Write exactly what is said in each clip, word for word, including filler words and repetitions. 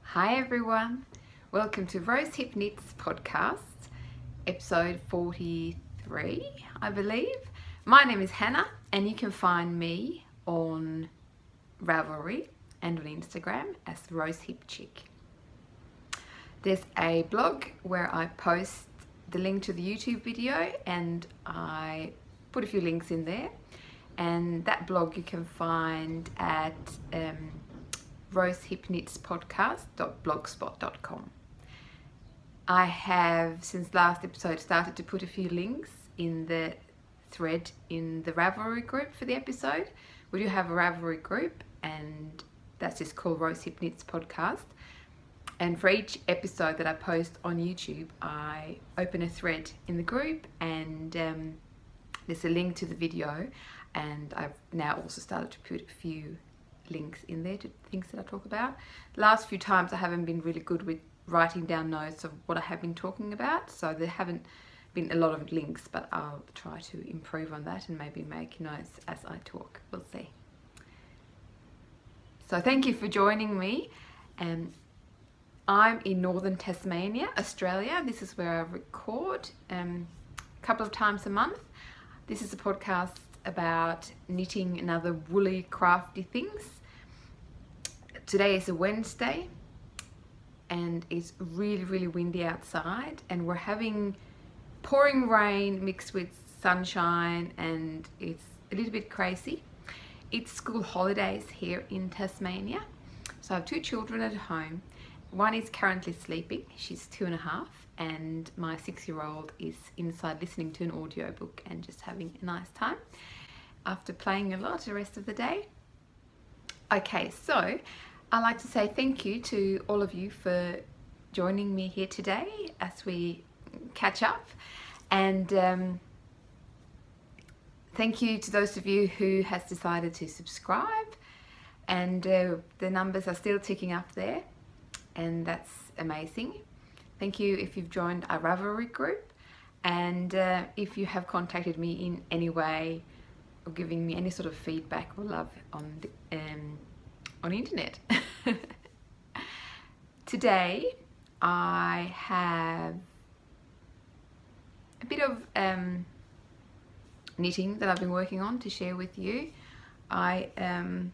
Hi everyone, welcome to Rose Hip Knits podcast, episode forty-three, I believe. My name is Hannah and you can find me on Ravelry and on Instagram as Rose Hip Chick. There's a blog where I post the link to the YouTube video and I put a few links in there, and that blog you can find at um, rosehipknitspodcast dot blogspot dot com. I have, since last episode, started to put a few links in the thread in the Ravelry group for the episode. We do have a Ravelry group and that's just called Rose Hip Knits Podcast. And for each episode that I post on YouTube, I open a thread in the group and um, there's a link to the video, and I've now also started to put a few links in there to things that I talk about. The last few times I haven't been really good with writing down notes of what I have been talking about, so there haven't been a lot of links, but I'll try to improve on that and maybe make notes as I talk. We'll see. So thank you for joining me. Um, I'm in northern Tasmania, Australia. This is where I record um, a couple of times a month. This is a podcast about knitting and other woolly crafty things. Today is a Wednesday and it's really really windy outside, and we're having pouring rain mixed with sunshine, and it's a little bit crazy. It's school holidays here in Tasmania, so I have two children at home. One is currently sleeping, she's two and a half, and my six-year-old is inside listening to an audiobook and just having a nice time after playing a lot the rest of the day. Okay, so I'd like to say thank you to all of you for joining me here today as we catch up, and um, thank you to those of you who has decided to subscribe, and uh, the numbers are still ticking up there, and that's amazing. Thank you if you've joined our Ravelry group, and uh, if you have contacted me in any way or giving me any sort of feedback or love on the, um, on the internet. Today I have a bit of um, knitting that I've been working on to share with you. I um,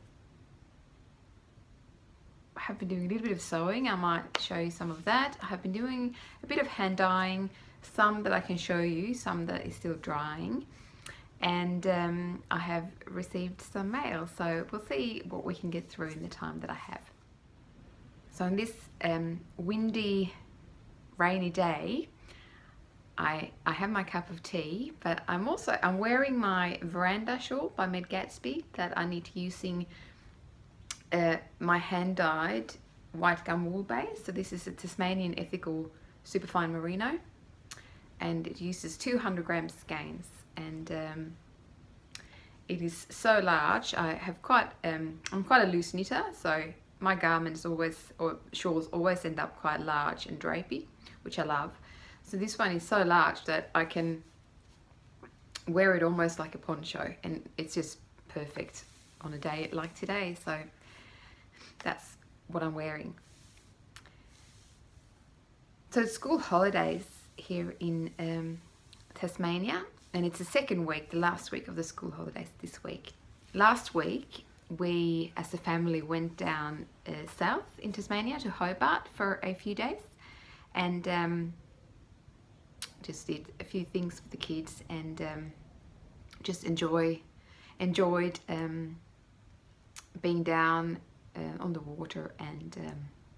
have been doing a little bit of sewing. I might show you some of that. I have been doing a bit of hand dyeing, some that I can show you, some that is still drying, and um, I have received some mail, so we'll see what we can get through in the time that I have. So on this um, windy, rainy day, I, I have my cup of tea, but I'm also I'm wearing my veranda shawl by Med Gatsby that I knit using uh, my hand-dyed white gum wool base. So this is a Tasmanian Ethical Superfine Merino, and it uses two hundred grams skeins, and um, it is so large. I have quite um, I'm quite a loose knitter, so my garments always, or shawls always end up quite large and drapey, which I love. So this one is so large that I can wear it almost like a poncho, and it's just perfect on a day like today. So that's what I'm wearing. So it's school holidays here in um, Tasmania, and it's the second week, the last week of the school holidays this week. Last week we as a family went down uh, south in Tasmania to Hobart for a few days, and um, just did a few things with the kids, and um, just enjoy enjoyed um, being down uh, on the water, and um,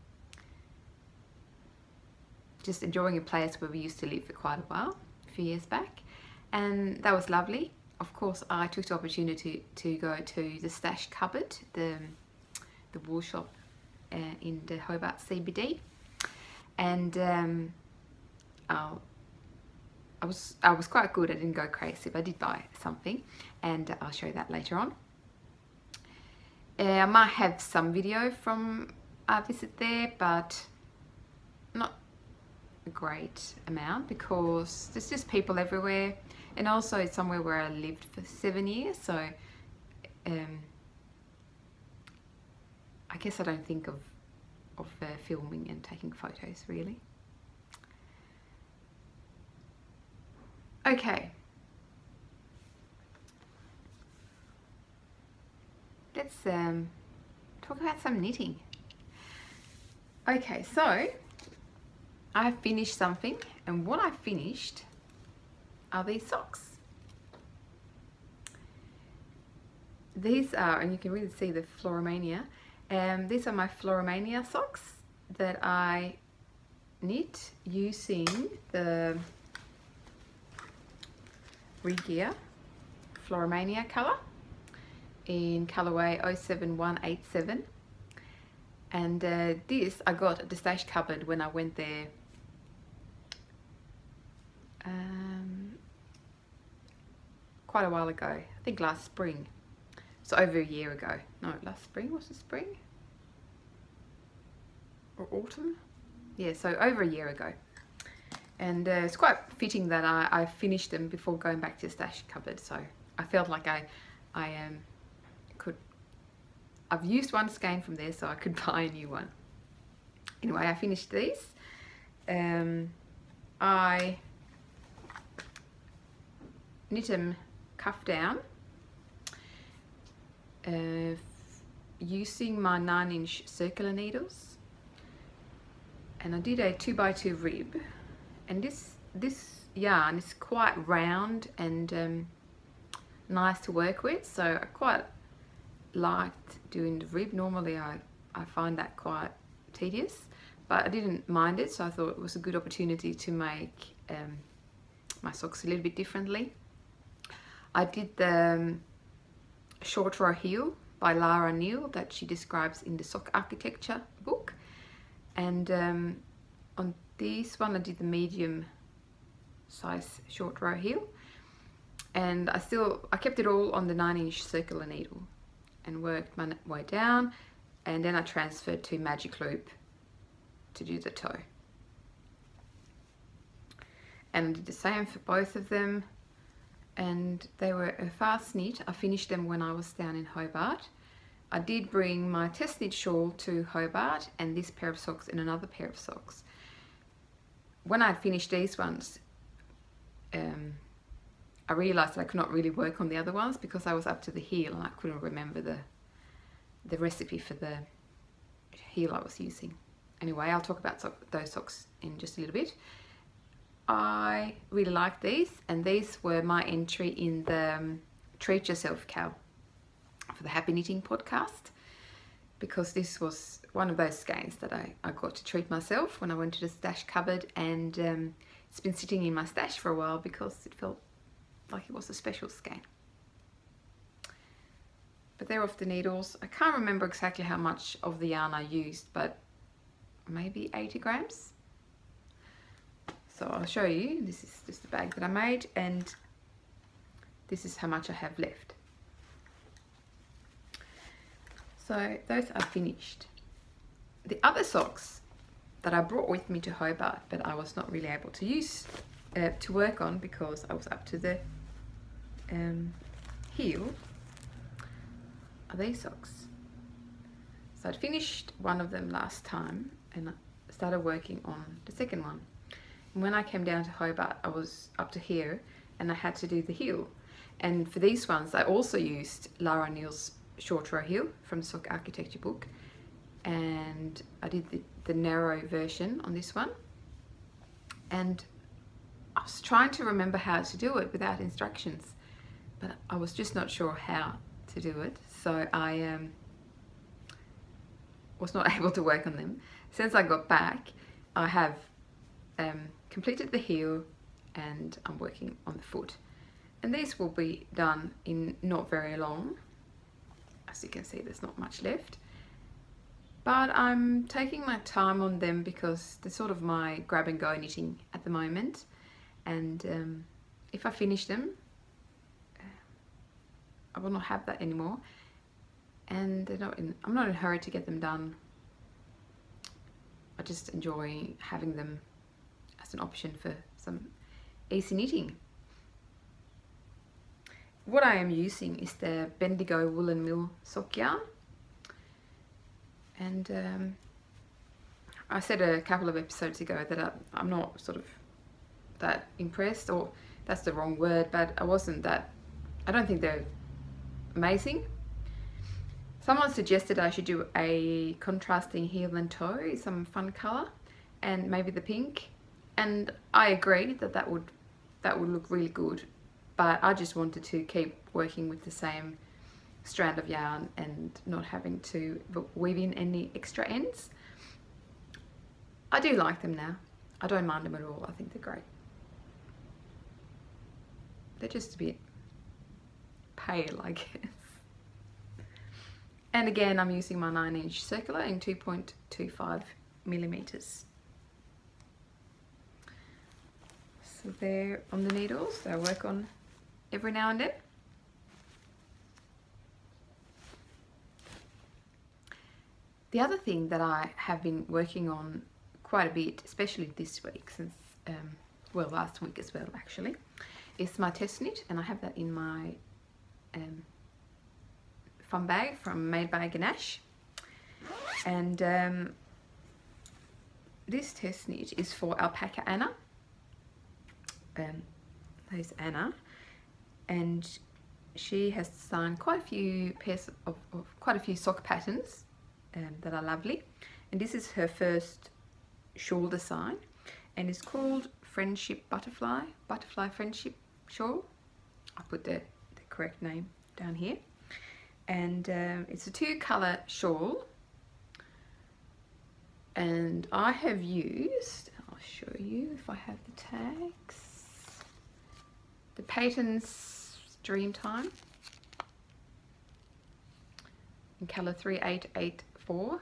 just enjoying a place where we used to live for quite a while, a few years back, and that was lovely. Of course, I took the opportunity to go to the Stash Cupboard, the, the wool shop uh, in the Hobart C B D, and um, I'll I was I was quite good. I didn't go crazy, but I did buy something, and I'll show you that later on. Uh, I might have some video from our visit there, but not a great amount because there's just people everywhere, and also it's somewhere where I lived for seven years, so um, I guess I don't think of of uh, filming and taking photos really. Okay, let's um, talk about some knitting. Okay, so I have finished something, and what I finished are these socks. These are, and you can really see the Floromania, um, these are my Floromania socks that I knit using the Regear Floromania colour in colourway oh seven one eight seven. And uh, this I got at the stash cupboard when I went there um, quite a while ago, I think last spring. So over a year ago. No, last spring, was it spring? Or autumn? Yeah, so over a year ago. And uh, it's quite fitting that I, I finished them before going back to the stash cupboard. So I felt like I, I um, could, I've used one skein from there, so I could buy a new one. Anyway, I finished these. Um, I knit them cuff down. Uh, using my nine inch circular needles, and I did a two by two rib, and this this yarn is quite round and um, nice to work with, so I quite liked doing the rib. Normally I, I find that quite tedious, but I didn't mind it, so I thought it was a good opportunity to make um, my socks a little bit differently. I did the um, short row heel by Lara Neal that she describes in the sock architecture book, and um, on this one I did the medium size short row heel, and I still I kept it all on the nine inch circular needle and worked my way down, and then I transferred to magic loop to do the toe, and I did the same for both of them. And they were a fast knit. I finished them when I was down in Hobart. I did bring my test knit shawl to Hobart and this pair of socks and another pair of socks. When I had finished these ones, um, I realised that I could not really work on the other ones because I was up to the heel and I couldn't remember the, the recipe for the heel I was using. Anyway, I'll talk about so those socks in just a little bit. I really like these, and these were my entry in the um, Treat Yourself Cow for the Happy Knitting podcast, because this was one of those skeins that I, I got to treat myself when I went to the stash cupboard, and um, it's been sitting in my stash for a while because it felt like it was a special skein. But they're off the needles. I can't remember exactly how much of the yarn I used, but maybe eighty grams. So I'll show you. This is just the bag that I made, and this is how much I have left. So those are finished. The other socks that I brought with me to Hobart, but I was not really able to use uh, to work on because I was up to the um, heel, are these socks. So I'd finished one of them last time and I started working on the second one. When I came down to Hobart, I was up to here and I had to do the heel. And for these ones, I also used Lara Neal's short row heel from the Sock Architecture book. And I did the, the narrow version on this one. And I was trying to remember how to do it without instructions, but I was just not sure how to do it. So I um, was not able to work on them. Since I got back, I have um, completed the heel and I'm working on the foot. And these will be done in not very long. As you can see, there's not much left. But I'm taking my time on them because they're sort of my grab and go knitting at the moment. And um, if I finish them, I will not have that anymore. And they're not in, I'm not in a hurry to get them done. I just enjoy having them as an option for some easy knitting. What I am using is the Bendigo Woolen Mill sock yarn. And um, I said a couple of episodes ago that I, I'm not sort of that impressed, or that's the wrong word, but I wasn't that, I don't think they're amazing. Someone suggested I should do a contrasting heel and toe, some fun colour, and maybe the pink, and I agreed that that would that would look really good, but I just wanted to keep working with the same strand of yarn and not having to weave in any extra ends. I do like them now. I don't mind them at all. I think they're great. They're just a bit pale, I guess. And again, I'm using my nine inch circular in two point two five millimeters. So they're on the needles, so I work on every now and then. The other thing that I have been working on quite a bit, especially this week, since, um, well, last week as well actually, is my test knit, and I have that in my um, fun bag from Made by Ganache. And um, this test knit is for Alpaca Anna. Um, there's Anna, and she has designed quite a few pairs of, of quite a few sock patterns um, that are lovely. And this is her first shawl design, and it's called Friendship Butterfly, Butterfly Friendship Shawl. I'll put the, the correct name down here. And um, it's a two colour shawl, and I have used, I'll show you if I have the tags, the Peyton's Dreamtime in colour three eight eight four,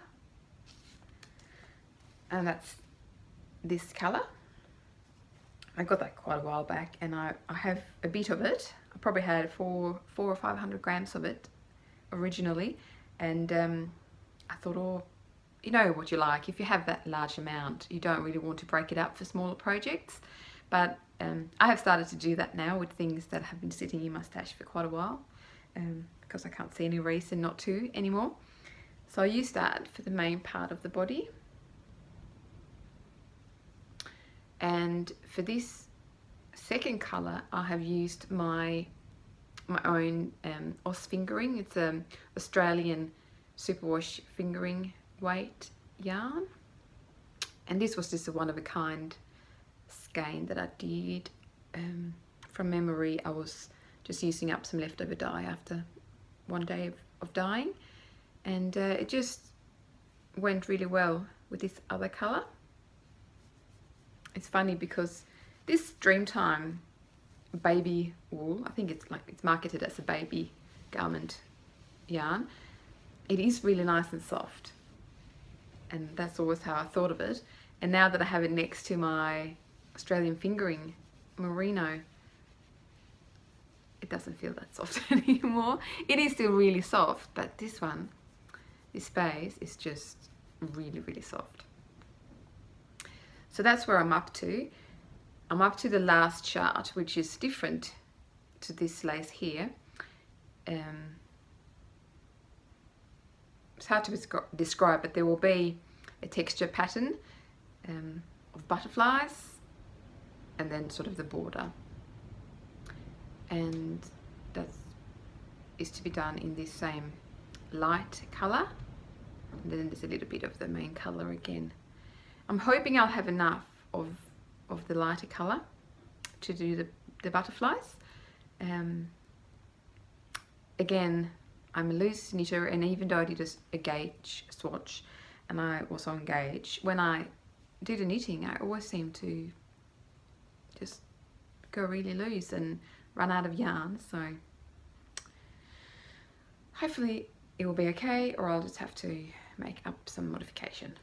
and that's this colour. I got that quite a while back, and I, I have a bit of it. I probably had four, four or five hundred grams of it originally, and um, I thought, oh, you know what you like, if you have that large amount, you don't really want to break it up for smaller projects. But um, I have started to do that now with things that have been sitting in my stash for quite a while, um, because I can't see any reason not to anymore. So I use that for the main part of the body. And for this second colour, I have used my my own um, Oz fingering. It's an Australian superwash fingering weight yarn, and this was just a one-of-a-kind skein that I did um, from memory. I was just using up some leftover dye after one day of, of dyeing, and uh, it just went really well with this other colour. It's funny because this Dreamtime baby wool, I think it's like it's marketed as a baby garment yarn, it is really nice and soft, and that's always how I thought of it. And now that I have it next to my Australian fingering merino, it doesn't feel that soft anymore. It is still really soft, but this one, this base is just really really soft. So that's where I'm up to. I'm up to the last chart, which is different to this lace here. Um, it's hard to describe, but there will be a texture pattern um, of butterflies, and then sort of the border. And that is to be done in this same light colour. And then there's a little bit of the main colour again. I'm hoping I'll have enough of of the lighter colour to do the, the butterflies. Um, again, I'm a loose knitter, and even though I did a, a gauge swatch and I was on gauge, when I did a knitting I always seem to just go really loose and run out of yarn, so hopefully it will be okay, or I'll just have to make up some modification.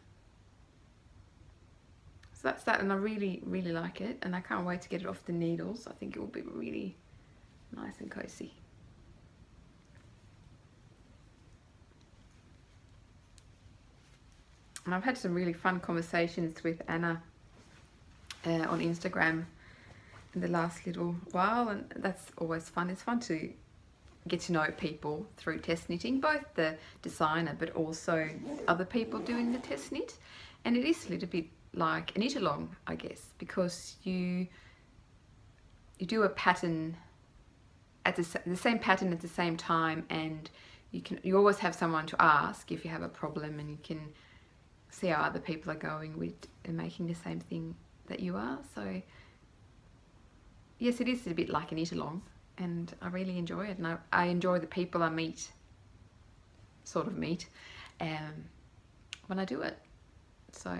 So that's that, and I really, really like it, and I can't wait to get it off the needles. I think it will be really nice and cozy. And I've had some really fun conversations with Anna uh, on Instagram in the last little while, and that's always fun. It's fun to get to know people through test knitting, both the designer but also other people doing the test knit. And it is a little bit like a knit along, I guess, because you you do a pattern at the, the same pattern at the same time, and you can you always have someone to ask if you have a problem, and you can see how other people are going with and making the same thing that you are. So yes, it is a bit like a knit along, and I really enjoy it, and I, I enjoy the people I meet, sort of meet, um, when I do it. So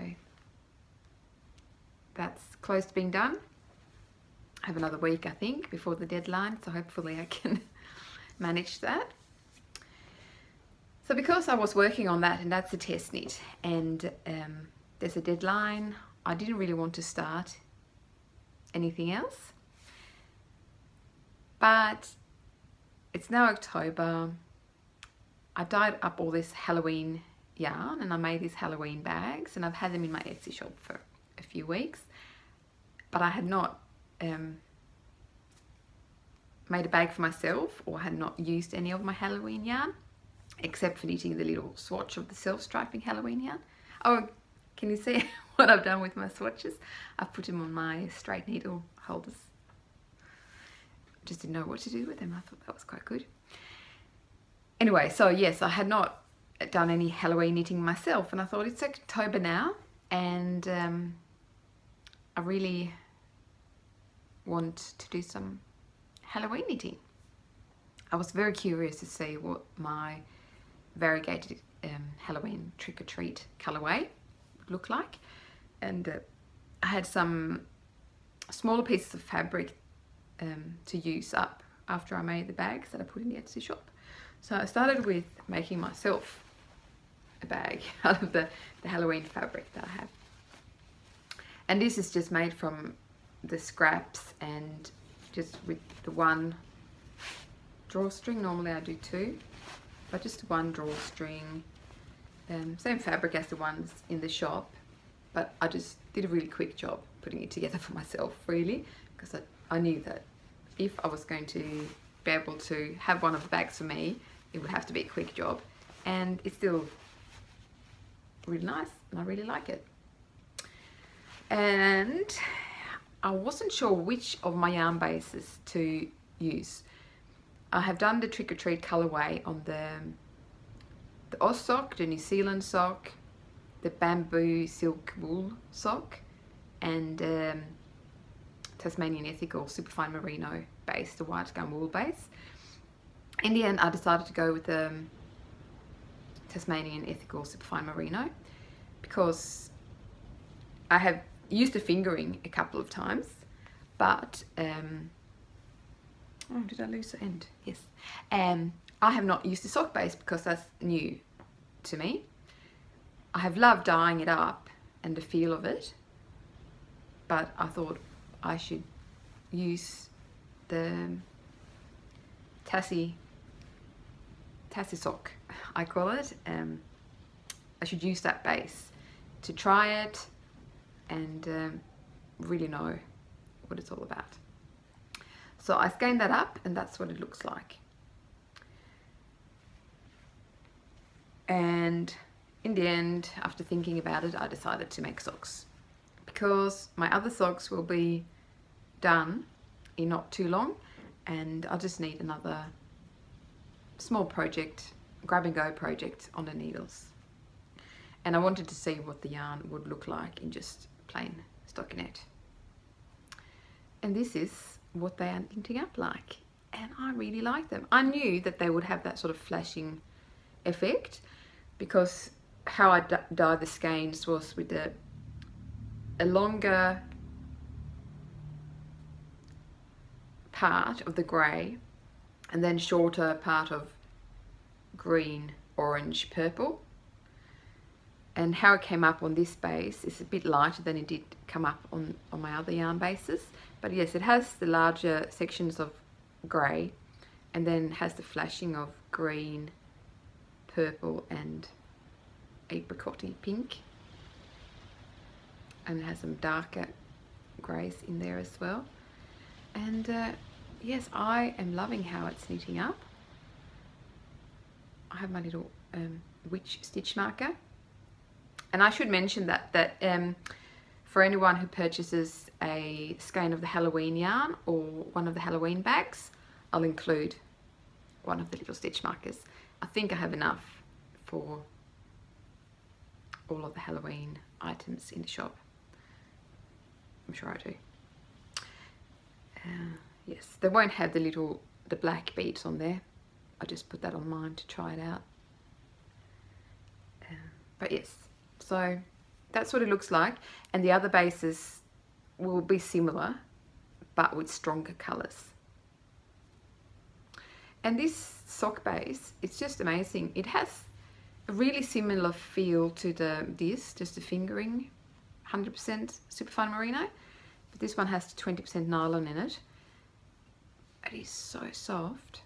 that's close to being done. I have another week, I think, before the deadline, so hopefully I can manage that. So because I was working on that, and that's a test knit, and um, there's a deadline, I didn't really want to start anything else. But it's now October. I dyed up all this Halloween yarn, and I made these Halloween bags, and I've had them in my Etsy shop for a few weeks, but I had not um, made a bag for myself, or had not used any of my Halloween yarn, except for knitting the little swatch of the self-striping Halloween yarn. Oh, can you see what I've done with my swatches? I've put them on my straight needle holders. Just didn't know what to do with them. I thought that was quite good. Anyway, so yes, I had not done any Halloween knitting myself, and I thought it's October now, and um, I really want to do some Halloween knitting. I was very curious to see what my variegated um, Halloween trick-or-treat colourway would look like, and uh, I had some smaller pieces of fabric um, to use up after I made the bags that I put in the Etsy shop. So I started with making myself a bag out of the, the Halloween fabric that I have, and this is just made from the scraps and just with the one drawstring. Normally I do two, but just one drawstring, um, same fabric as the ones in the shop, but I just did a really quick job putting it together for myself, really, because I, I knew that if I was going to be able to have one of the bags for me, it would have to be a quick job, and it's still really nice, and I really like it. And I wasn't sure which of my yarn bases to use. I have done the Trick or Treat colourway on the, the Oz sock, the New Zealand sock, the bamboo silk wool sock, and um, Tasmanian Ethical Superfine Merino base, the white gum wool base. In the end, I decided to go with the um, Tasmanian Ethical Superfine Merino because I have used the fingering a couple of times, but um, oh, did I lose the end? Yes. Um, I have not used the sock base because that's new to me. I have loved dyeing it up and the feel of it, but I thought I should use the Tassie Tassie sock, I call it. Um, I should use that base to try it and um, really know what it's all about. So I scanned that up, and that's what it looks like. And in the end, after thinking about it, I decided to make socks, because my other socks will be done in not too long, and I just need another small project, grab and go project on the needles. And I wanted to see what the yarn would look like in just plain stockinette. And this is what they are knitting up like, and I really like them. I knew that they would have that sort of flashing effect, because how I dyed the skeins was with a, a longer part of the grey and then shorter part of green, orange, purple. And how it came up on this base is a bit lighter than it did come up on, on my other yarn bases. But yes, it has the larger sections of grey, and then has the flashing of green, purple and apricot-y pink. And it has some darker greys in there as well. And uh, yes, I am loving how it's knitting up. I have my little um, witch stitch marker, And I should mention that that um, for anyone who purchases a skein of the Halloween yarn or one of the Halloween bags, I'll include one of the little stitch markers. I think I have enough for all of the Halloween items in the shop. I'm sure I do. Uh, yes, they won't have the little, the black beads on there. I just put that on mine to try it out. Uh, but yes, so that's what it looks like. And the other bases will be similar, but with stronger colours. And this sock base, it's just amazing. It has a really similar feel to the this, just the fingering, one hundred percent superfine merino. But this one has twenty percent nylon in it. It is so soft.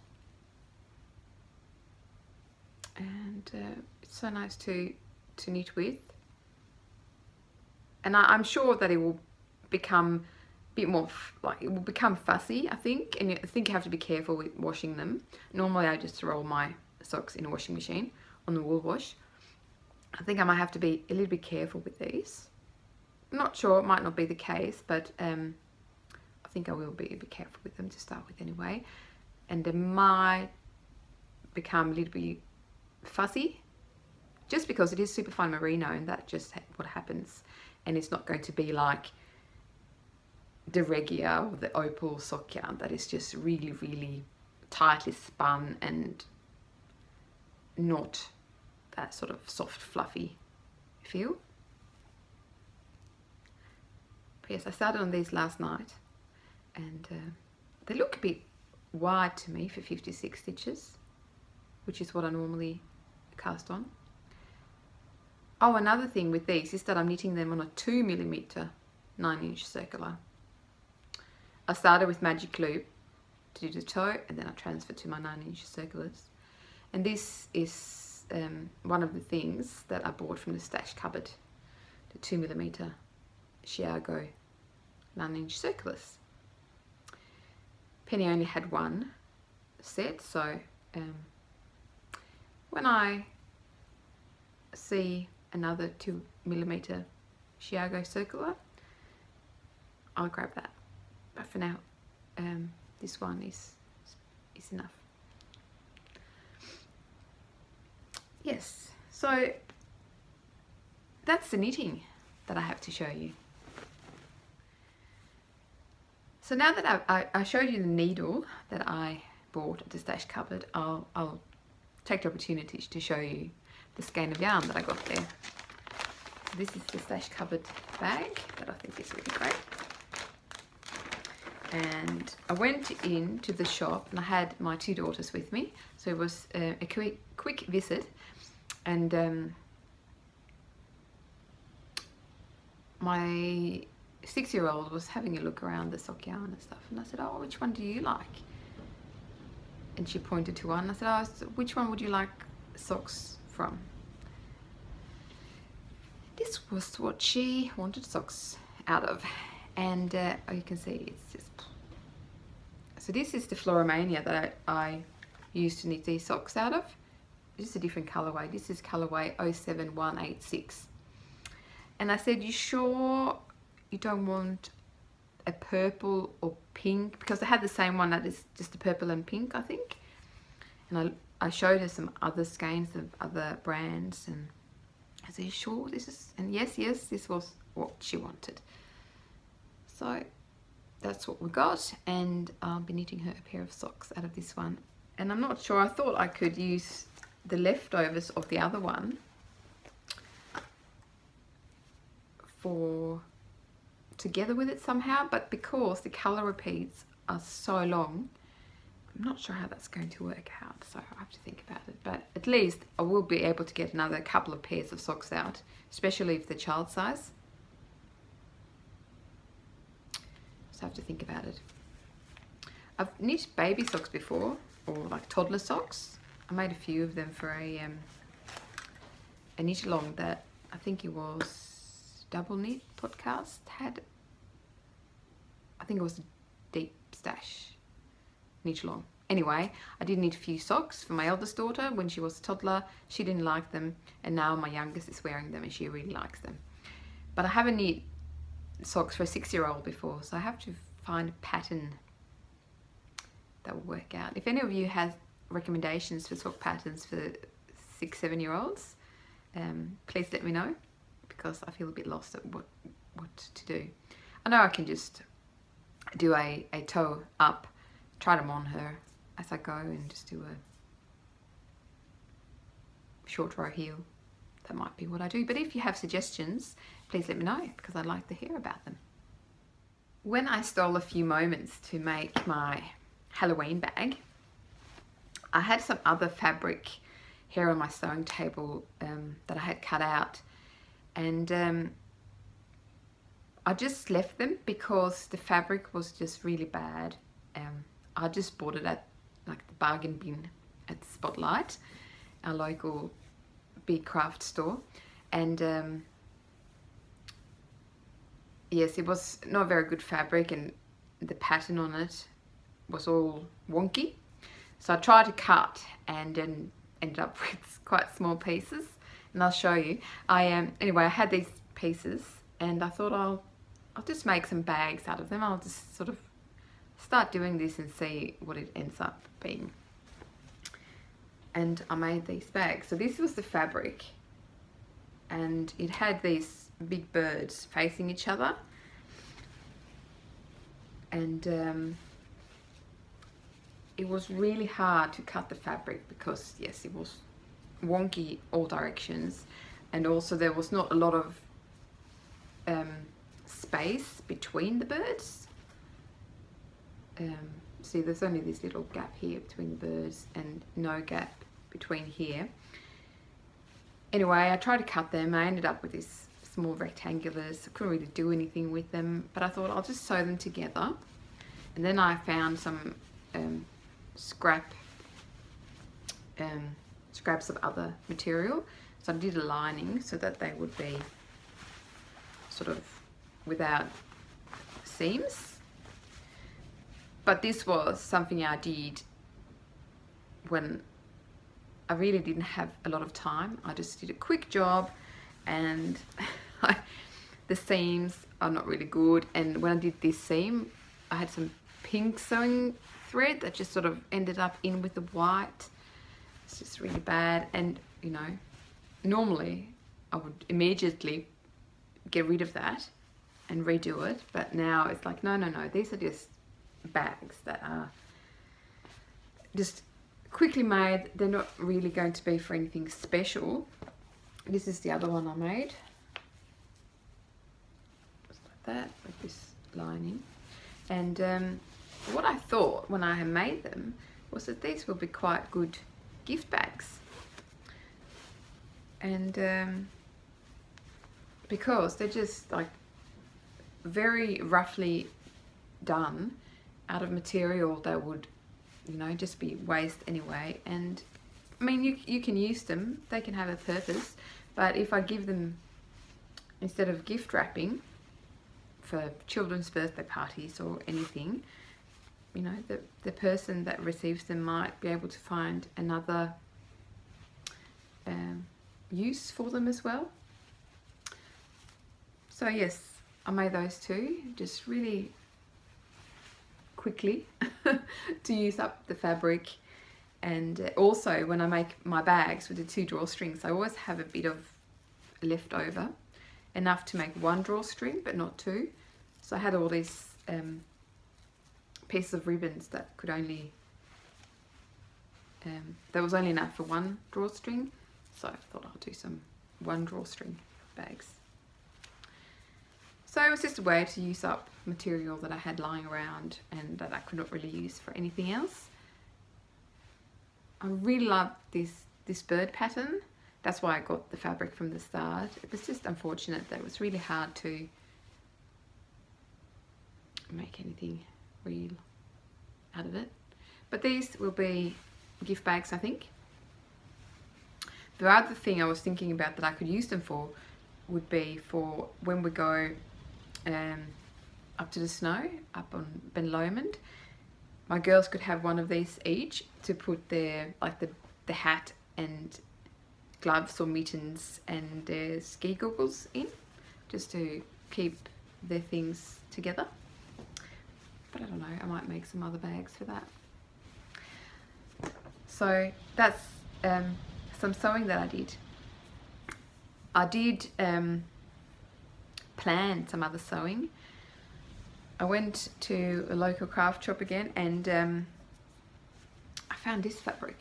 And uh, it's so nice to, to knit with. And I, I'm sure that it will become bit more like it will become fussy, I think, and I think you have to be careful with washing them. Normally I just throw all my socks in a washing machine on the wool wash. I think I might have to be a little bit careful with these. I'm not sure, it might not be the case, but um, I think I will be a bit careful with them to start with anyway. And they might become a little bit fuzzy just because it is superfine merino, and that's just what happens. And it's not going to be like the Regia or the Opal sock yarn that is just really, really tightly spun and not that sort of soft, fluffy feel. But yes, I started on these last night, and uh, they look a bit wide to me for fifty-six stitches, which is what I normally cast on. Oh, another thing with these is that I'm knitting them on a two millimeter nine inch circular. I started with magic loop to do the toe, and then I transferred to my nine inch circulars. And this is um, one of the things that I bought from the stash cupboard, the two millimeter Chiago nine inch circulars. Penny only had one set, so um, when I see another two millimeter Chiago circular, I'll grab that. But for now, um, this one is is enough. Yes, so that's the knitting that I have to show you. So now that I, I, I showed you the needle that I bought at the stash cupboard, I'll, I'll take the opportunity to show you the skein of yarn that I got there. So this is the stash cupboard bag that I think is really great. And I went into the shop and I had my two daughters with me, so it was uh, a quick quick visit, and um, my six-year-old was having a look around the sock yarn and stuff, and I said, oh, which one do you like? And she pointed to one. I said, oh, so which one would you like socks from? This was what she wanted socks out of. And uh, oh, you can see it's just, so this is the Floromania that I, I used to knit these socks out of. This is a different colorway. This is colorway oh seven one eight six. And I said, you sure you don't want a purple or pink? Because I had the same one that is just a purple and pink, I think. And I, I showed her some other skeins of other brands, and I said, you sure this is? And yes, yes, this was what she wanted. So that's what we got, and I'll be knitting her a pair of socks out of this one. And I'm not sure, I thought I could use the leftovers of the other one for together with it somehow, but because the colour repeats are so long, I'm not sure how that's going to work out, so I have to think about it. But at least I will be able to get another couple of pairs of socks out, especially if they're child size. So I have to think about it. I've knit baby socks before, or like toddler socks. I made a few of them for a um, a knit along that I think it was Double Knit podcast had. I think it was a Deep Stash knit along. Anyway, I did need a few socks for my eldest daughter when she was a toddler. She didn't like them, and now my youngest is wearing them and she really likes them. But I haven't knit socks for a six-year-old before, so I have to find a pattern that will work out. If any of you have recommendations for sock patterns for six, seven-year-olds, um, please let me know, because I feel a bit lost at what, what to do. I know I can just do a, a toe up, try them on her as I go, and just do a short row heel. That might be what I do. But if you have suggestions, please let me know, because I'd like to hear about them. When I stole a few moments to make my Halloween bag, I had some other fabric here on my sewing table um, that I had cut out, and um, I just left them because the fabric was just really bad. Um, I just bought it at like the bargain bin at Spotlight, our local big craft store, and um, yes, it was not very good fabric, and the pattern on it was all wonky. So I tried to cut and then ended up with quite small pieces, and I'll show you. I um anyway, I had these pieces and I thought I'll I'll just make some bags out of them. I'll just sort of start doing this and see what it ends up being. And I made these bags. So this was the fabric, and it had these big birds facing each other, and um, it was really hard to cut the fabric because yes, it was wonky all directions, and also there was not a lot of um, space between the birds. Um, see, there's only this little gap here between the birds and no gap between here. Anyway, I tried to cut them. I ended up with these small rectangulars. I couldn't really do anything with them, but I thought I'll just sew them together. And then I found some um, scrap um, scraps of other material. So I did a lining so that they would be sort of without seams. But this was something I did when I really didn't have a lot of time. I just did a quick job, and the seams are not really good. And when I did this seam, I had some pink sewing thread that just sort of ended up in with the white. It's just really bad. And you know, normally I would immediately get rid of that and redo it, but now it's like, no, no, no, these are just bags that are just quickly made. They're not really going to be for anything special. This is the other one I made, just like that, with this lining. And um, what I thought when I had made them was that these will be quite good gift bags, and um, because they're just like very roughly done out of material that would, you know, just be waste anyway. And I mean, you, you can use them, they can have a purpose, but if I give them, instead of gift wrapping for children's birthday parties or anything, you know, the, the person that receives them might be able to find another um, use for them as well. So yes, I made those two just really quickly to use up the fabric. And also when I make my bags with the two drawstrings, I always have a bit of left over, enough to make one drawstring but not two. So I had all these um, pieces of ribbons that could only um, that was only enough for one drawstring, so I thought I'll do some one drawstring bags. So it was just a way to use up material that I had lying around and that I could not really use for anything else. I really love this this bird pattern. That's why I got the fabric from the start. It was just unfortunate that it was really hard to make anything real out of it. But these will be gift bags, I think. The other thing I was thinking about that I could use them for would be for when we go um, up to the snow, up on Ben Lomond. my girls could have one of these each to put their, like the, the hat and gloves or mittens and their ski goggles in, just to keep their things together. But I don't know, I might make some other bags for that. So that's um, some sewing that I did. I did um, plan some other sewing. I went to a local craft shop again, and um, I found this fabric.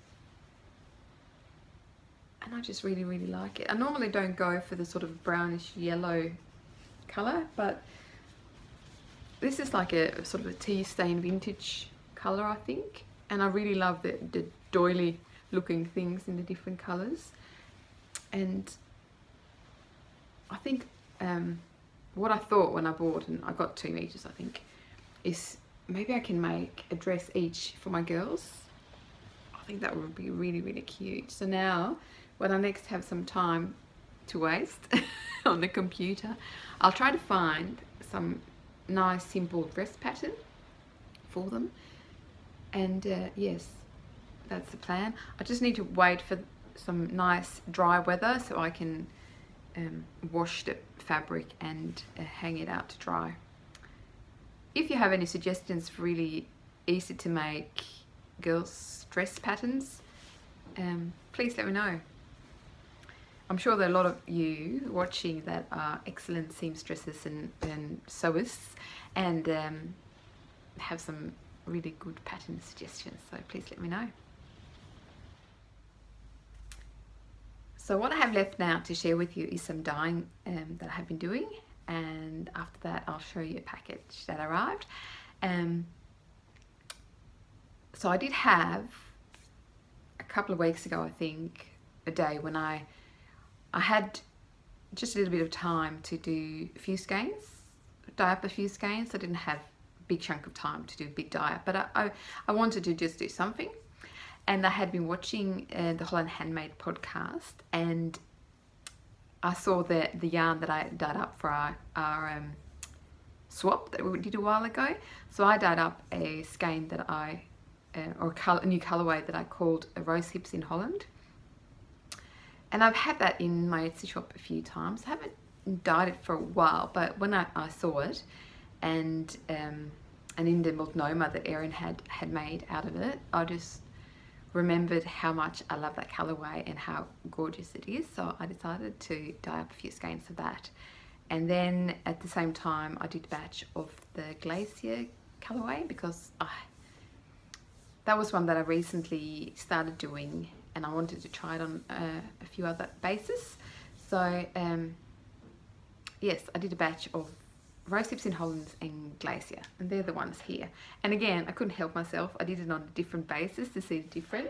And I just really, really like it. I normally don't go for the sort of brownish yellow colour, but this is like a sort of a tea stain vintage colour, I think. And I really love the, the doily looking things in the different colours. And I think um, what I thought when I bought, and I got two meters I think, is maybe I can make a dress each for my girls. I think that would be really, really cute. So now when I next have some time to waste on the computer, I'll try to find some nice simple dress pattern for them. And uh, yes, that's the plan. I just need to wait for some nice dry weather so I can um, wash the fabric and uh, hang it out to dry. If you have any suggestions for really easy to make girls dress patterns, um, please let me know. I'm sure there are a lot of you watching that are excellent seamstresses and, and sewers, and um, have some really good pattern suggestions, so please let me know. So what I have left now to share with you is some dyeing um, that I have been doing, and after that I'll show you a package that arrived. Um, so I did have a couple of weeks ago, I think, a day when I I had just a little bit of time to do a few skeins, dye up a few skeins. I didn't have a big chunk of time to do a big dye up, but I, I, I wanted to just do something. And I had been watching uh, the Holland Handmade podcast, and I saw the, the yarn that I dyed up for our, our um, swap that we did a while ago. So I dyed up a skein that I, uh, or a, color, a new colorway that I called a Rose Hips in Holland. And I've had that in my Etsy shop a few times. I haven't dyed it for a while, but when I, I saw it, and um, and in the multnomah that Erin had, had made out of it, I just remembered how much I love that colorway and how gorgeous it is. So I decided to dye up a few skeins of that. And then at the same time, I did a batch of the Glacier colorway, because I, that was one that I recently started doing, and I wanted to try it on uh, a few other bases. So um, yes, I did a batch of Rose Hips in Holland and Glacier, and they're the ones here. And again, I couldn't help myself. I did it on a different basis to see the difference.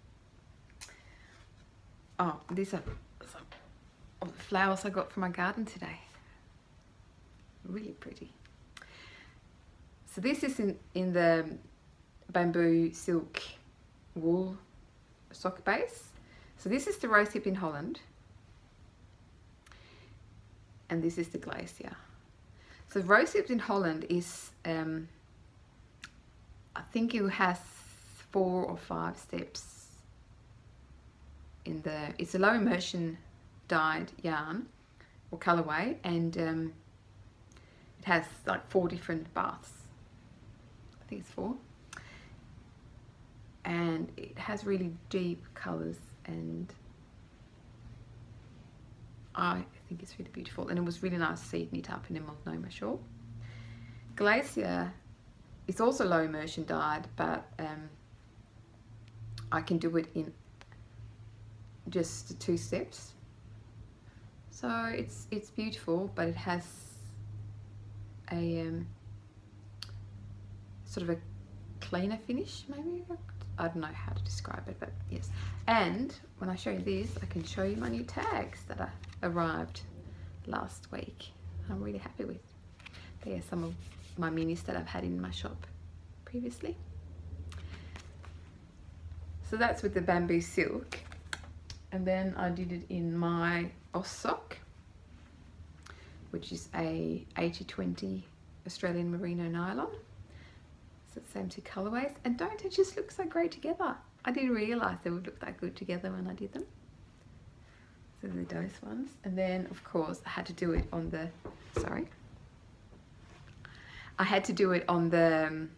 Oh, these are some of the flowers I got from my garden today. Really pretty. So this is in, in the bamboo silk wool sock base. So this is the Rose Hip in Holland, and this is the Glacier. So Rose Hip in Holland is, um, I think it has four or five steps in the, it's a low immersion dyed yarn or colorway, and um, it has like four different baths. I think it's four. And it has really deep colors, and I think it's really beautiful, and it was really nice to see it knit up in a multnomah shawl. Glacier is also low immersion dyed, but um, I can do it in just two steps. So it's it's beautiful, but it has a um, sort of a cleaner finish, maybe. I don't know how to describe it, but yes. And when I show you this, I can show you my new tags that are arrived last week. I'm really happy with. They are some of my minis that I've had in my shop previously. So that's with the bamboo silk, and then I did it in my Ossock, which is a eighty twenty Australian merino nylon. So the same two colorways, and don't it just look so great together? I didn't realise they would look that good together when I did them. So they're those ones, and then of course I had to do it on the, sorry, I had to do it on the um,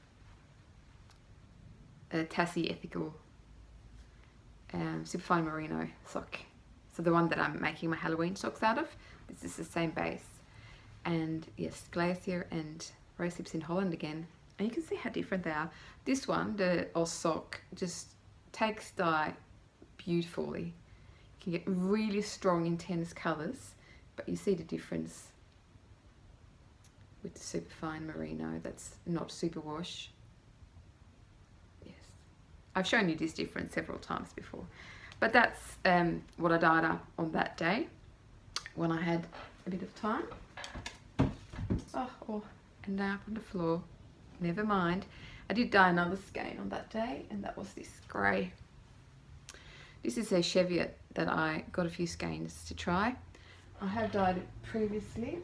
uh, Tassie Ethical um, Superfine Merino sock. So the one that I'm making my Halloween socks out of, this is the same base. And yes, Glacier and Rose Hips in Holland again. And you can see how different they are. This one, the Oz sock, just takes dye beautifully. You can get really strong, intense colours, but you see the difference with the Superfine Merino that's not superwash. Yes, I've shown you this difference several times before, but that's um, what I dyed up on that day when I had a bit of time. Oh, oh, and now up on the floor. Never mind. I did dye another skein on that day, and that was this grey. This is a Cheviot that I got a few skeins to try. I have dyed it previously.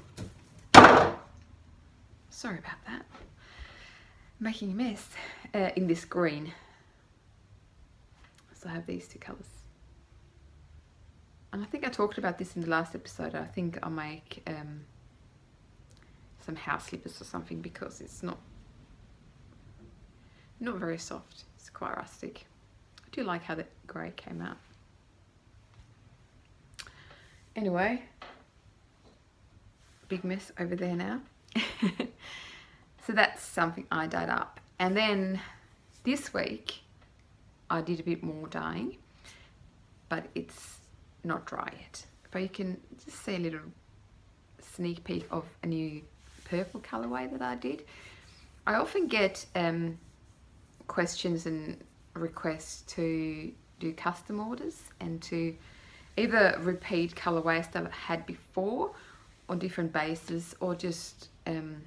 Sorry about that. Making a mess. Uh, in this green. So I have these two colours. And I think I talked about this in the last episode. I think I'll make um, some house slippers or something, because it's not not very soft. It's quite rustic. I do like how the grey came out. Anyway, big mess over there now. So that's something I dyed up. And then this week I did a bit more dyeing, but it's not dry yet. But you can just see a little sneak peek of a new purple colorway that I did. I often get um, questions and requests to do custom orders and to either repeat colorways that I've had before on different bases, or just um,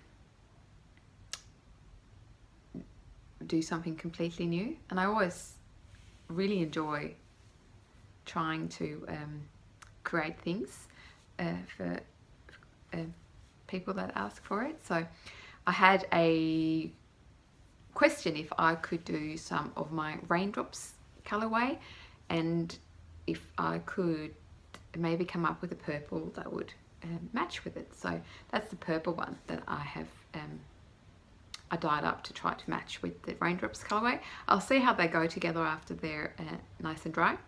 do something completely new. And I always really enjoy trying to um, create things uh, for uh, people that ask for it. So I had a question if I could do some of my Raindrops colorway, and if I could maybe come up with a purple that would um, match with it. So that's the purple one that I have um, I dyed up to try to match with the Raindrops colorway. I'll see how they go together after they're uh, nice and dry.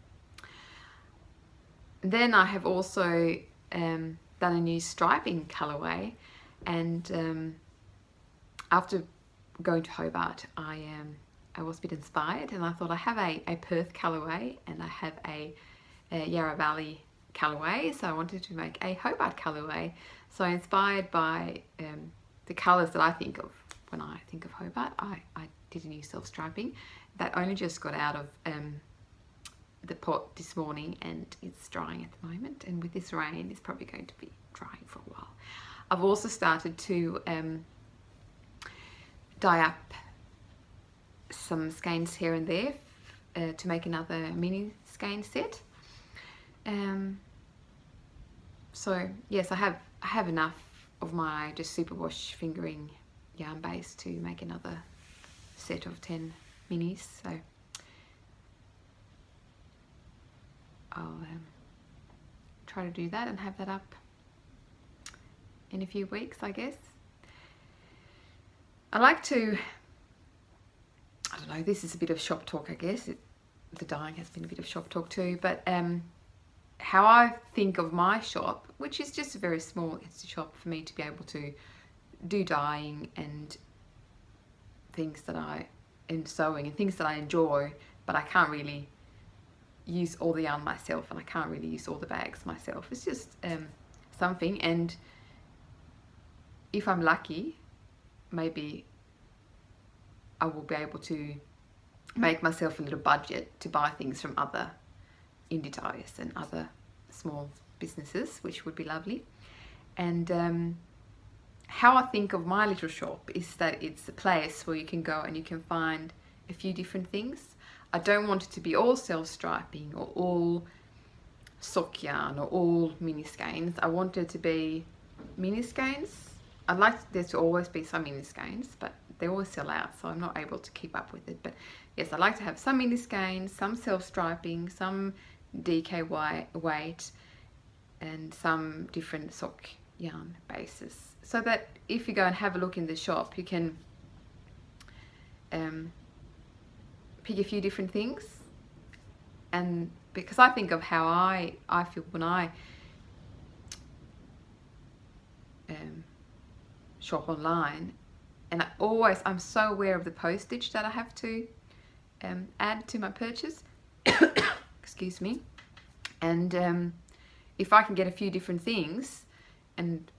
Then I have also um, done a new striping colorway, and um, after going to Hobart, I um, I was a bit inspired, and I thought I have a, a Perth colorway and I have a, a Yarra Valley colorway, so I wanted to make a Hobart colorway. So inspired by um, the colours that I think of when I think of Hobart, I, I did a new self-striping that only just got out of um, the pot this morning, and it's drying at the moment, and with this rain it's probably going to be drying for a while. I've also started to um, dye up some skeins here and there uh, to make another mini skein set. Um, so yes, I have I have enough of my just superwash fingering yarn base to make another set of ten minis. So I'll um, try to do that and have that up in a few weeks, I guess. I like to, I don't know, this is a bit of shop talk, I guess. It, the dyeing has been a bit of shop talk too, but um, how I think of my shop, which is just a very small Etsy shop for me to be able to do dyeing and things that I, and sewing and things that I enjoy, but I can't really use all the yarn myself, and I can't really use all the bags myself. It's just um, something, and if I'm lucky, maybe I will be able to make myself a little budget to buy things from other indie dyers and other small businesses, which would be lovely. And um, how I think of my little shop is that it's a place where you can go and you can find a few different things. I don't want it to be all self-striping or all sock yarn or all mini skeins. I want it to be mini skeins I'd like there to always be some mini skeins, but they always sell out, so I'm not able to keep up with it. But yes, I like to have some mini skeins, some self-striping, some D K weight, and some different sock yarn bases, so that if you go and have a look in the shop, you can um, pick a few different things. And because I think of how I, I feel when I um, shop online, and I always, I'm so aware of the postage that I have to um, add to my purchase. Excuse me. And um, if I can get a few different things and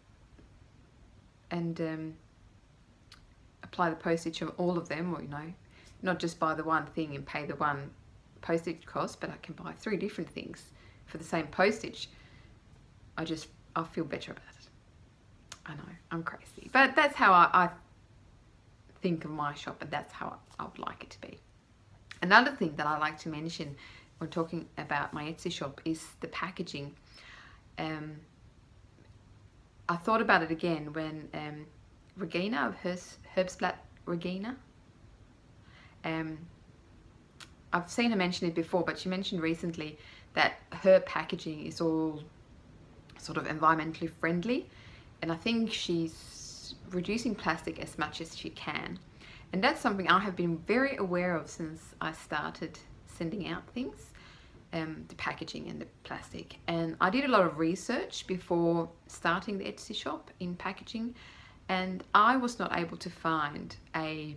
and um, apply the postage on all of them, or you know, not just buy the one thing and pay the one postage cost, but I can buy three different things for the same postage, I just, I feel better about it. I know, I'm crazy, but that's how I, I think of my shop, and that's how I, I would like it to be. Another thing that I like to mention when talking about my Etsy shop is the packaging. Um, I thought about it again when um, Regina of Hers, Herbsblatt Regina, um, I've seen her mention it before, but she mentioned recently that her packaging is all sort of environmentally friendly, and I think she's reducing plastic as much as she can. And that's something I have been very aware of since I started sending out things, um, the packaging and the plastic. And I did a lot of research before starting the Etsy shop in packaging, and I was not able to find a,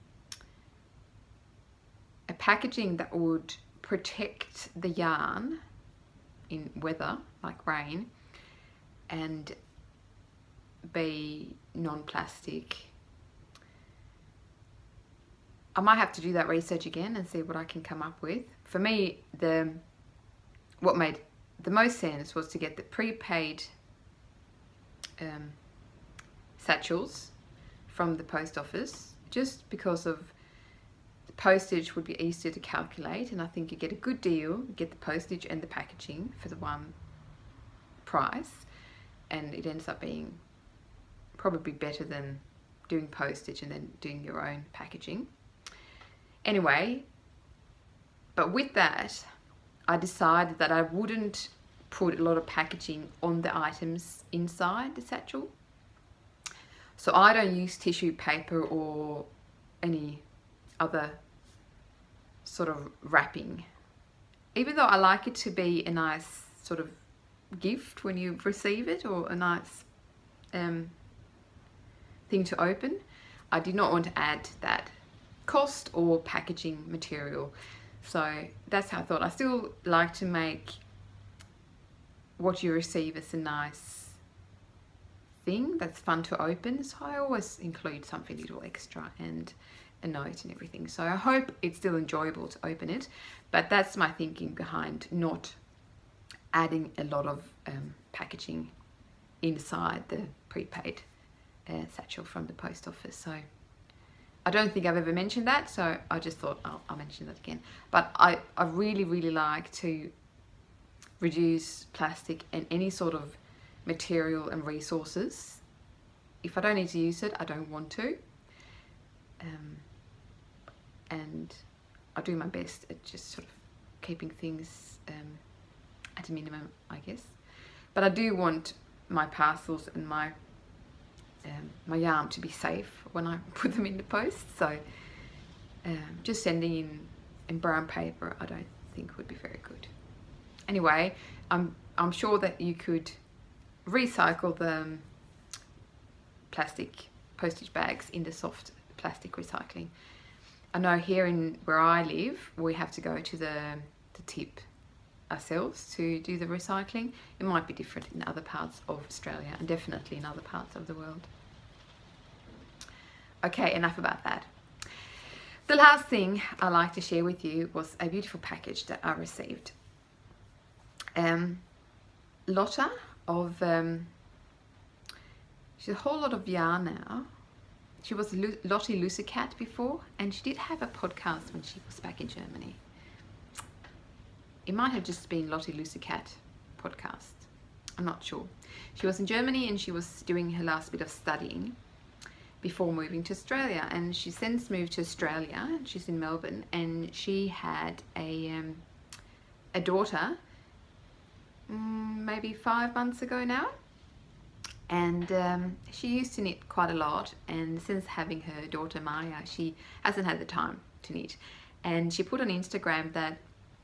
a packaging that would protect the yarn in weather like rain and be non-plastic. I might have to do that research again and see what I can come up with. For me, the what made the most sense was to get the prepaid um, satchels from the post office, just because of the postage would be easier to calculate, and I think you get a good deal, you get the postage and the packaging for the one price, and it ends up being probably better than doing postage and then doing your own packaging. Anyway, but with that, I decided that I wouldn't put a lot of packaging on the items inside the satchel. So I don't use tissue paper or any other sort of wrapping. Even though I like it to be a nice sort of gift when you receive it, or a nice um, thing to open, I did not want to add that cost or packaging material. So that's how I thought. I still like to make what you receive as a nice thing that's fun to open, so I always include something little extra and a note and everything. So I hope it's still enjoyable to open it, but that's my thinking behind not adding a lot of um, packaging inside the prepaid uh, satchel from the post office. So I don't think I've ever mentioned that, so I just thought I'll, I'll mention that again. But I, I really, really like to reduce plastic and any sort of material and resources. If I don't need to use it, I don't want to. Um, and I do my best at just sort of keeping things um, at a minimum, I guess. But I do want my parcels and my Um, my yarn to be safe when I put them in the post, so um, just sending in in brown paper I don't think would be very good. Anyway, I'm, I'm sure that you could recycle the plastic postage bags into soft plastic recycling. I know here in where I live we have to go to the, the tip ourselves to do the recycling. It might be different in other parts of Australia, and definitely in other parts of the world. Okay, enough about that. The last thing I like to share with you was a beautiful package that I received. Um, Lotta of, um, she's a whole lot of yarn now. She was Lottie Lucicat before, and she did have a podcast when she was back in Germany. It might have just been Lottie Lucicat podcast. I'm not sure. She was in Germany and she was doing her last bit of studying before moving to Australia, and she since moved to Australia. She's in Melbourne, and she had a um, a daughter mm, maybe five months ago now, and um, she used to knit quite a lot, and since having her daughter Maya, she hasn't had the time to knit. And she put on Instagram that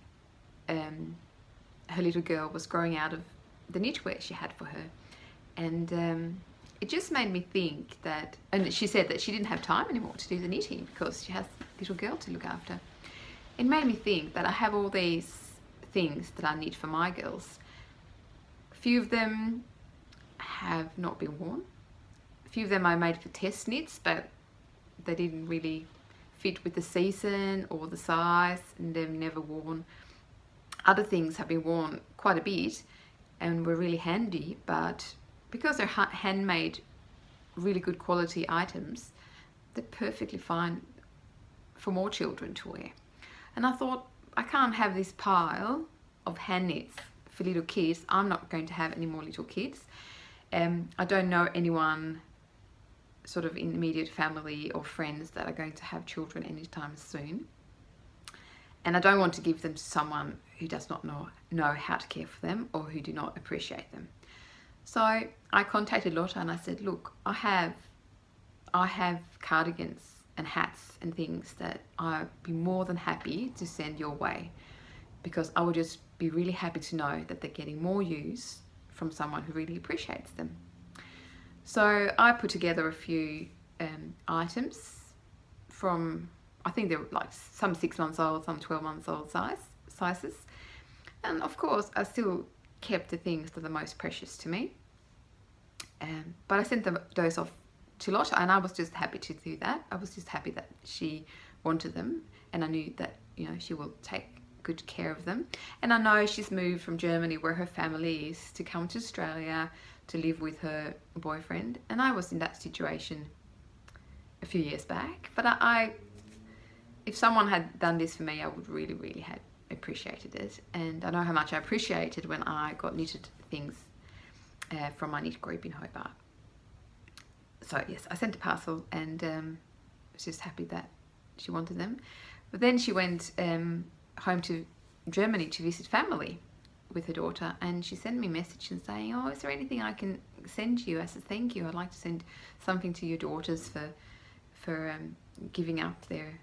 um, her little girl was growing out of the knitwear she had for her, and um, it just made me think that, and she said that she didn't have time anymore to do the knitting because she has a little girl to look after. It made me think that I have all these things that I knit for my girls. A few of them have not been worn. A few of them I made for test knits, but they didn't really fit with the season or the size, and they've never worn. Other things have been worn quite a bit and were really handy, but because they're handmade, really good quality items, they're perfectly fine for more children to wear. And I thought, I can't have this pile of hand knits for little kids. I'm not going to have any more little kids. Um, I don't know anyone sort of in immediate family or friends that are going to have children anytime soon. And I don't want to give them to someone who does not know, know how to care for them or who do not appreciate them. So I contacted Lotta and I said, look, I have, I have cardigans and hats and things that I'd be more than happy to send your way, because I would just be really happy to know that they're getting more use from someone who really appreciates them. So I put together a few um, items from, I think they were like some six months old, some twelve months old size sizes. And of course, I still kept the things that are the most precious to me. Um, but I sent them, those off to Lotta, and I was just happy to do that. I was just happy that she wanted them, and I knew that, you know, she will take good care of them. And I know she's moved from Germany, where her family is, to come to Australia to live with her boyfriend. And I was in that situation a few years back. But I, I if someone had done this for me, I would really, really have appreciated it. And I know how much I appreciated when I got knitted things uh, from my knit group in Hobart. So yes, I sent a parcel, and um, was just happy that she wanted them. But then she went um, home to Germany to visit family with her daughter, and she sent me a message and saying, oh, is there anything I can send you? I said, thank you, I'd like to send something to your daughters for for um, giving up their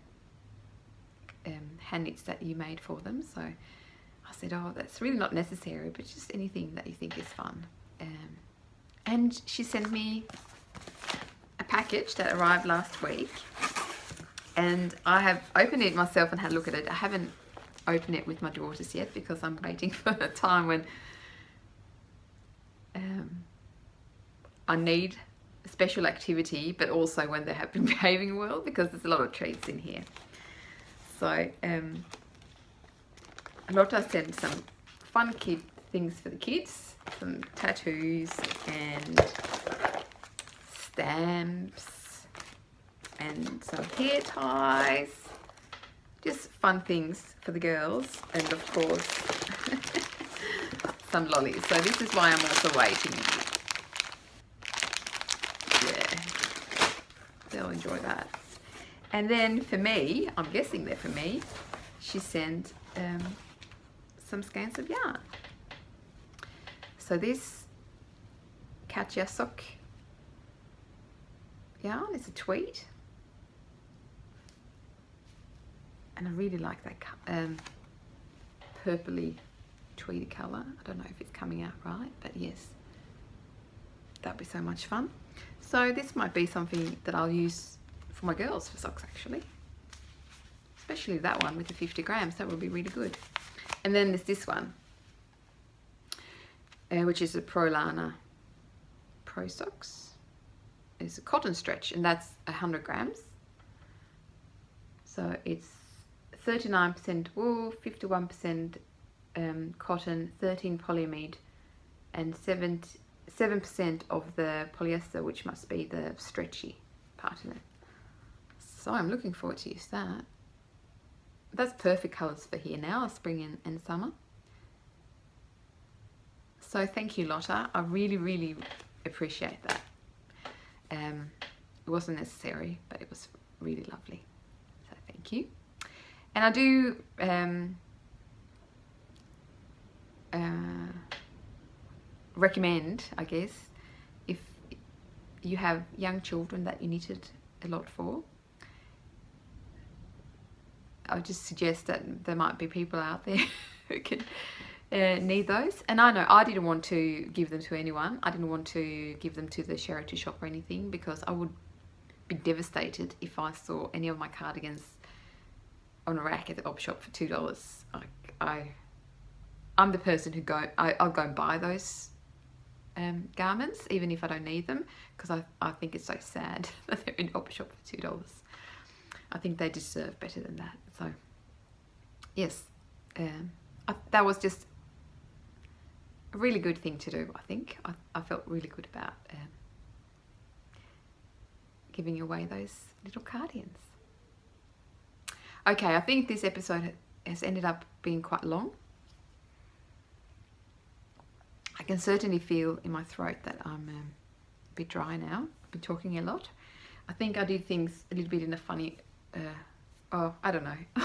um, hand knits that you made for them. So I said, oh, that's really not necessary, but just anything that you think is fun. Um, and she sent me a package that arrived last week, and I have opened it myself and had a look at it. I haven't opened it with my daughters yet because I'm waiting for a time when um, I need a special activity, but also when they have been behaving well, because there's a lot of treats in here. So um, Lotta sent some fun kid things for the kids, some tattoos and stamps and some hair ties, just fun things for the girls, and of course some lollies. So this is why I'm also waiting. Yeah, they'll enjoy that. And then for me, I'm guessing they're for me, she sent um, some skeins of yarn. So this Katja sock yarn is a tweed, and I really like that um, purpley tweedy colour. I don't know if it's coming out right, but yes, that'd be so much fun. So this might be something that I'll use for my girls for socks, actually, especially that one with the fifty grams. That would be really good. And then there's this one, uh, which is a Prolana Pro Socks. It's a cotton stretch, and that's one hundred grams. So it's thirty-nine percent wool, fifty-one percent um, cotton, thirteen polyamide, and seven percent of the polyester, which must be the stretchy part in it. So I'm looking forward to use that. That's perfect colours for here now, spring and, and summer. So thank you, Lotta. I really, really appreciate that. Um, it wasn't necessary, but it was really lovely. So thank you. And I do um, uh, recommend, I guess, if you have young children that you knitted a lot for, I would just suggest that there might be people out there who can uh, need those. And I know I didn't want to give them to anyone. I didn't want to give them to the charity shop or anything, because I would be devastated if I saw any of my cardigans on a rack at the op shop for two dollars. Like, I, I'm the person who go, I, I'll go and buy those um, garments, even if I don't need them, because I, I think it's so sad that they're in the op shop for two dollars. I think they deserve better than that. So, yes, um, I, that was just a really good thing to do, I think. I, I felt really good about um, giving away those little cardigans. Okay, I think this episode has ended up being quite long. I can certainly feel in my throat that I'm um, a bit dry now. I've been talking a lot. I think I did things a little bit in a funny, uh, oh, I don't know.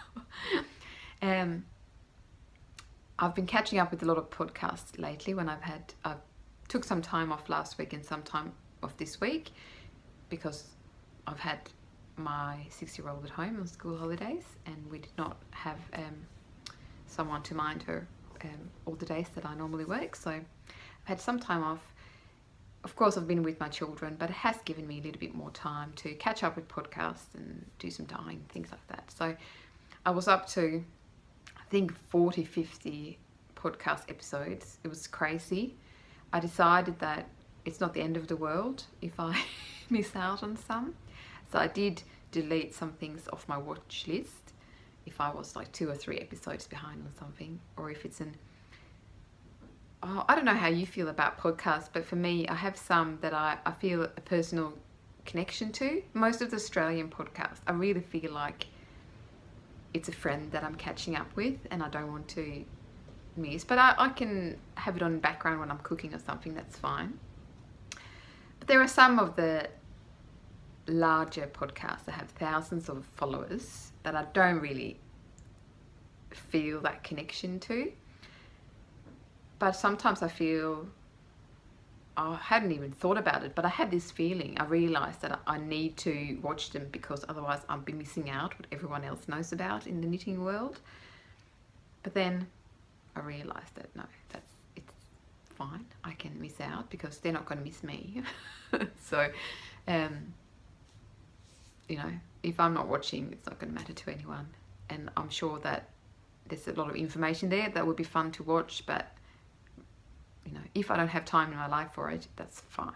um, I've been catching up with a lot of podcasts lately when I've had, I took some time off last week and some time off this week because I've had my six-year-old at home on school holidays, and we did not have um, someone to mind her um, all the days that I normally work. So I've had some time off. Of course, I've been with my children, but it has given me a little bit more time to catch up with podcasts and do some dyeing, things like that. So I was up to, I think, forty, fifty podcast episodes. It was crazy. I decided that it's not the end of the world if I miss out on some. So I did delete some things off my watch list if I was like two or three episodes behind on something, or if it's an, oh, I don't know how you feel about podcasts, but for me, I have some that I, I feel a personal connection to. Most of the Australian podcasts, I really feel like it's a friend that I'm catching up with and I don't want to miss, but I, I can have it on the background when I'm cooking or something, that's fine. But there are some of the larger podcasts that have thousands of followers that I don't really feel that connection to. But sometimes I feel, I hadn't even thought about it, but I had this feeling, I realised that I need to watch them because otherwise I'll be missing out what everyone else knows about in the knitting world. But then I realised that no, that's, it's fine, I can miss out because they're not going to miss me. So, um, you know, if I'm not watching, it's not going to matter to anyone. And I'm sure that there's a lot of information there that would be fun to watch, but you know, if I don't have time in my life for it, that's fine.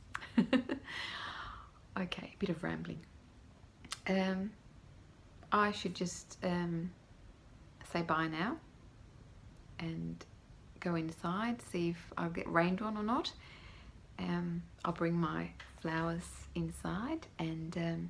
Okay, a bit of rambling. Um, I should just um, say bye now and go inside, see if I'll get rained on or not. Um, I'll bring my flowers inside and um,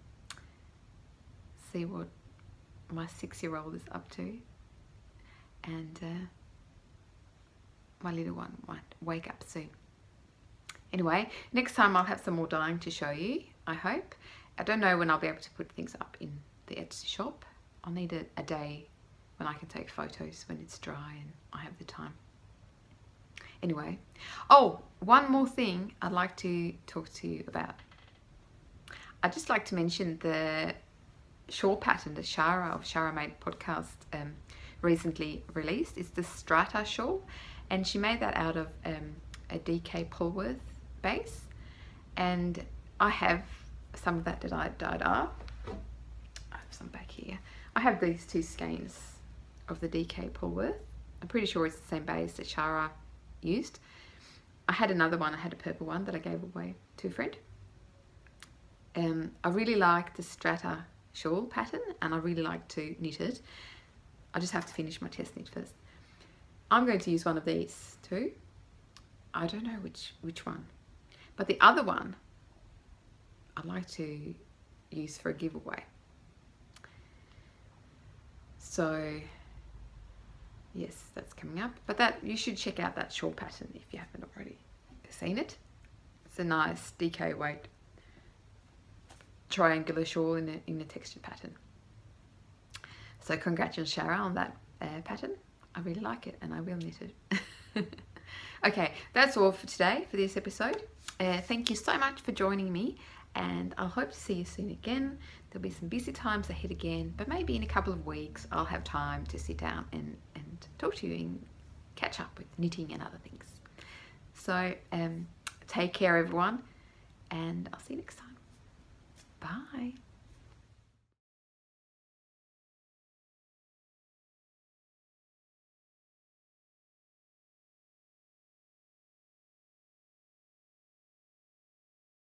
see what my six-year-old is up to, and uh, my little one might wake up soon. Anyway, next time I'll have some more dyeing to show you, I hope. I don't know when I'll be able to put things up in the Etsy shop. I'll need a, a day when I can take photos when it's dry and I have the time. Anyway, oh, one more thing I'd like to talk to you about. I'd just like to mention the shawl pattern that Shara of Shara Made Podcast um, recently released. It's the Strata shawl, and she made that out of um, a D K Polworth base, and I have some of that that I dyed up. I have some back here. I have these two skeins of the D K Polworth. I'm pretty sure it's the same base that Shara used. I had another one, I had a purple one that I gave away to a friend. Um, I really like the Strata shawl pattern and I really like to knit it. I just have to finish my test knit first. I'm going to use one of these too. I don't know which which one, but the other one I'd like to use for a giveaway. So, Yes, that's coming up. But that you should check out that shawl pattern if you haven't already seen it. It's a nice D K weight triangular shawl in a, in a textured pattern. So congratulations, Shara, on that uh, pattern. I really like it and I will knit it. Okay, that's all for today for this episode. Uh, thank you so much for joining me, and I hope to see you soon again. There'll be some busy times ahead again, but maybe in a couple of weeks I'll have time to sit down and, and talk to you and catch up with knitting and other things. So um, take care everyone, and I'll see you next time. Bye.